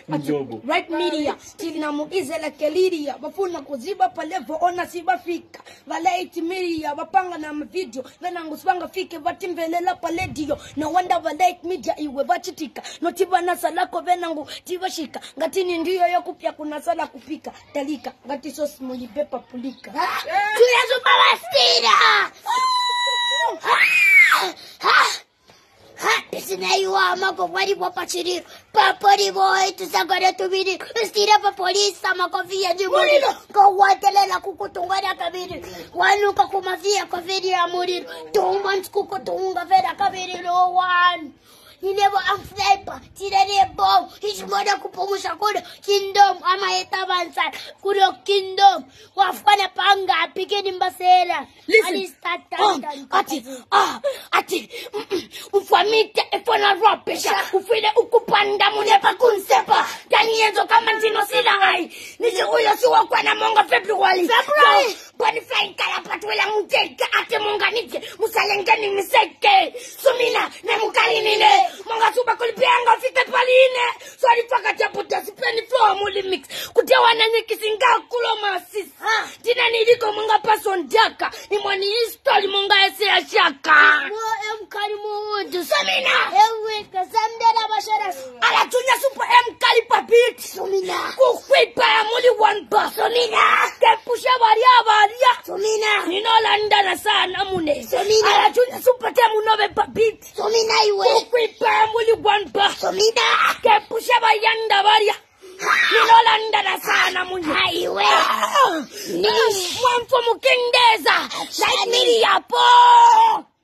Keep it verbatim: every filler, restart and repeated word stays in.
Njobo. Right media. Tina muize la keliria. Bafuna kuziba palevo ona siba fika. Vale iti media. Bapanga na video. Vena nguswanga fike vatimvelela paledio. No wonder vale media iwe vachitika. No tiba nasa lako vena ngu tiba shika. Ngatini ndiyo yo kupia kuna sala kupika. Talika. Ngati sosi muli bepa pulika. Tuya zupa wastina! Pisina iwa mako wadi wapa chiri. Papori boy tusagara tubiri. Stira pa polisa mako via jimuri. Kwa watelela kukutungana kabiri. Wanuka kumafia kwa vidi ya muri. Two months kukutunga vera kabiri no one. He never amflepa. Tirene bomb. His mother kupumusha kudo kingdom ama etabansa. Kudo kingdom. Wafana panga pikeni mbasera. Listen. Oh, ati, ah, ati, ufamite efona ropisha, ufile ukupanda munepa kunsepa, gani yezo kama ntino sila ai, nisi uyo siwa kwa na monga Februari, Februari, bani flying kala patwela muteka, ate monga nite, musalengeni miseke, sumina, ne mukali nine, monga suba kulipianga fite paline, swari paka chaputa sipeni flow muli mix, kutewa na nyikisinga kulo masis, tina niliko monga person jaka, imwani history monga ese ya shaka. Mo em kari mo wudu. Samina! Ewe kasamde na bashara. Ala tunya super em kali papit. Samina! Kukwipa ya muli one bar. Samina! Kepusha varia varia. Samina! Nino landa na sana mune. Samina! Ala tunya super temu nove papit. Samina iwe. Kukwipa ya muli one bar. Samina! Kepusha vayanda varia. Nino landa na sana mune. Iwe. Ni. Mwamfu mukindeza. Like mili yapo.